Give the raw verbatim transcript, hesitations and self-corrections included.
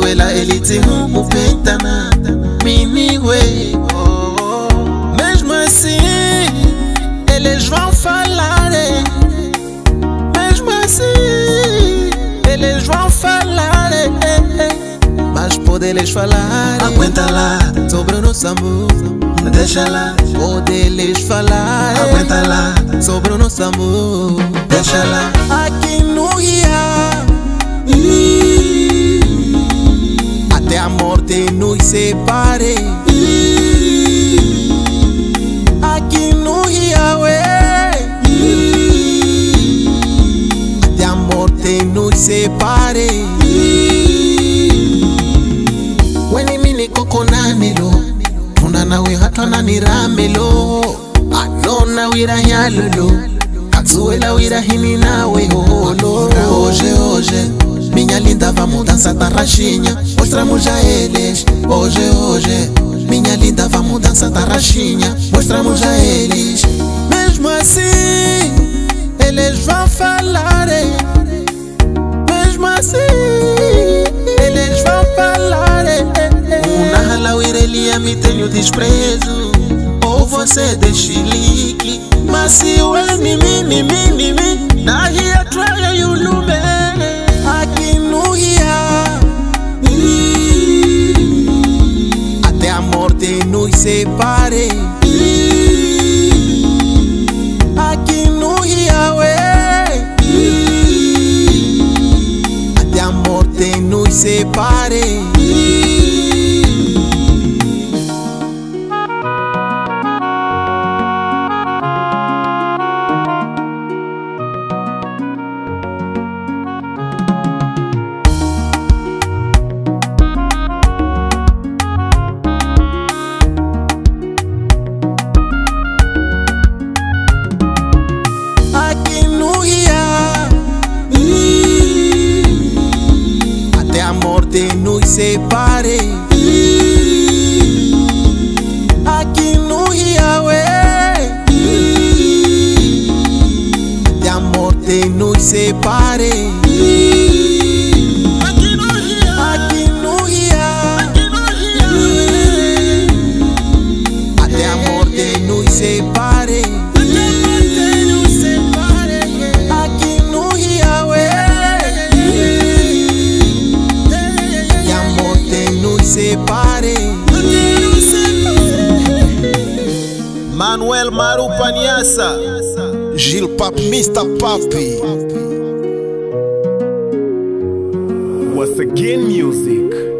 Cazuela elite rumo pentana mini way. Mesmo assim eles vão falar, mesmo assim eles vão falar, mas pode eles falar, aguenta lá sobre o nosso amor, deixa lá. Pode eles falar, aguenta lá sobre o nosso amor, deixa lá. Aqui no Ria até a morte nos separe. Aqui no Ria até a morte nos separe. Weni mini kokonanilo tunana we hatwana ni ramelo anona wira yalolo Cazuela wira hini nawe holo. Hoje, hoje minha linda, vamos dançar tarraxinha, mostramos a eles. Hoje, hoje minha linda, vamos dançar tarraxinha, mostramos a eles. Mesmo assim eles vão falar, mesmo assim eles vão falar. Una halawira ele me tenho desprezo, ou você de chilique. Mas se eu é mimi, mimi, mimi, na ria traia e o lume. Aqui no Ria até a morte nos separe. Aqui no Ria até a morte nos separe. Nos separe. Aqui no Ria até a morte nos separe. Aqui no Ria, aqui no Ria, até a morte nos separe. Aqui no Ria separe. Manuel Maru Paniassa, Gil Pap, mister Papi. Once again music.